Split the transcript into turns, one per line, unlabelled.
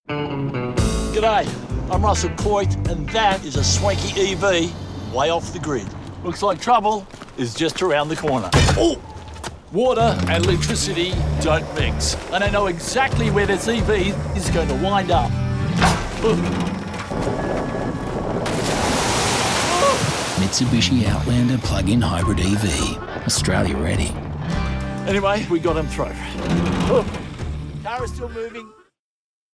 G'day, I'm Russell Coight, and that is a swanky EV way off the grid. Looks like trouble is just around the corner. Oh! Water and electricity don't mix, and I know exactly where this EV is going to wind up.
Mitsubishi Outlander Plug-in Hybrid EV. Australia ready.
Anyway, we got him through. Car is still moving.